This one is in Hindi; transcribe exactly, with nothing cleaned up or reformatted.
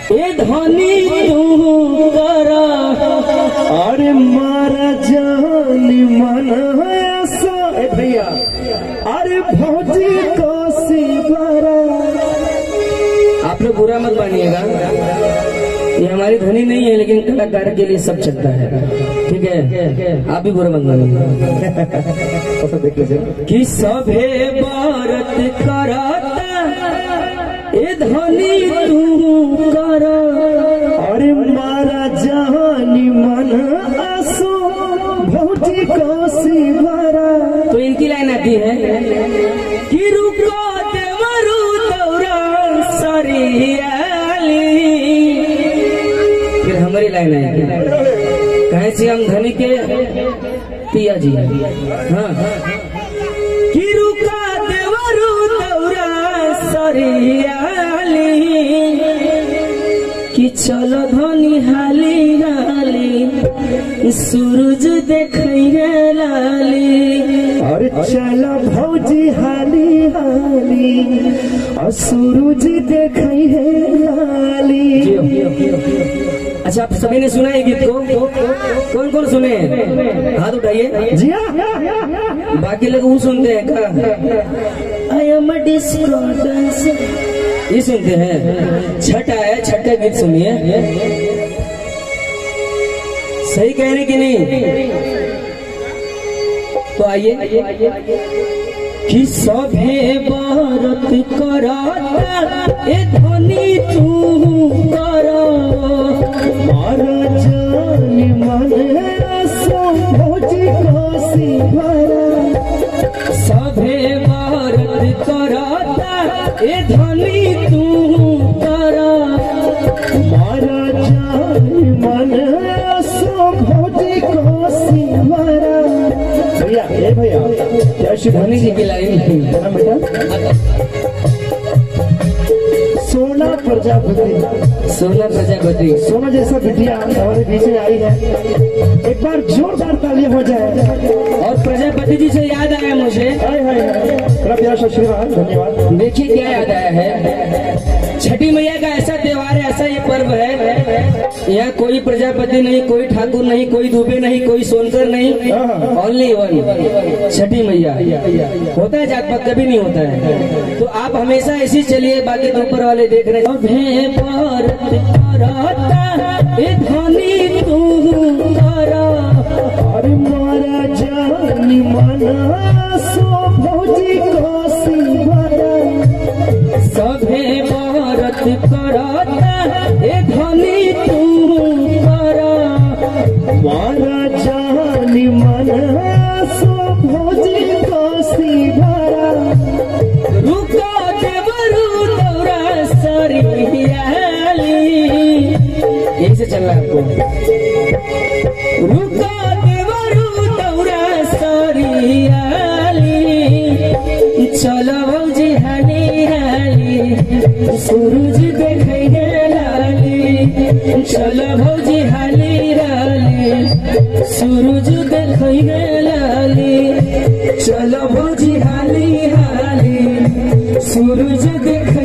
ए धनी तू करा अरे मारा जानी मन ए भैया अरे भौजी कोसी बरा। आप लोग बुरा मत मानिएगा, ये हमारी ध्वनि नहीं है, लेकिन कलाकार के लिए सब चलता है, ठीक है? आप भी बुरा मत मानिएगा। देख लीजिए कि सभे भारत कराता ए धनी तू करा अरे मारा जानी मन आसो भौजी कोसी बरा। तो इनकी लाइन आती है कि रुको देवरू दौरा सरियाली। फिर हमारी लाइन है कहे से हम धनी के पिया जी, हाँ कि रुका देवरू दौरा सरियाली कि चलो धनी हाली हाली सूरज देखैया लाली। अरे चला भौजी हाली हाली और सूरज देखई है लाली। अच्छा, आप सभी ने सुना है गीत को? कौन कौन सुने? हाथ उठाइए। जी हाँ, बाकी लोग वो सुनते हैं का? I am a disco dancer, ये सुनते हैं। छठ आया, छठ का गीत सुनिए। सही कह रहे कि नहीं? तो आइए कि सभे भारत कराता ए धनी तू करा मारा जानी मन आसो भौजी कोसी बरा। सभे भारत कराता ए धनी तू करा मारा जानी मन आसो भौजी कोसी बरा। भैया ए भैया क्या श्री धनी जी की लाइन बेटा सोना प्रजापति, सोना प्रजापति, सोना जैसा बिटिया हमारे बीच में आई है, एक बार जोरदार तालियां हो जाए। और प्रजापति जी से याद आया मुझे, हाय हाय बड़ा प्यारा आशीर्वाद, धन्यवाद। देखिए क्या याद आया है। छठी मैया का ऐसा त्योहार है, ऐसा ये पर्व है, यहाँ कोई प्रजापति नहीं, कोई ठाकुर नहीं, कोई दुबे नहीं, कोई सोनकर नहीं, ओनली वन छठी मैया। होता है जात पात कभी नहीं होता है, तो आप हमेशा ऐसी चलिए, बाकी तो ऊपर वाले देख रहे हैं। धनी तू करा अरे मारा जानी मन आसो भौजी कोसी बरा। सभे भारत कराता ए धनी तू करा मारा जानी मन आसो भौजी कोसी बरा। रुका देवरू दौरा सरियाली, यही से चलना आपको। रुका देवरू दौरा सरियाली चलो भौजी हाली हाली सूरज देखैया लाली। चलो भौजी हाली हाली सूरज देखैया लाली। चलो भौजी हाली हाली सूरज देख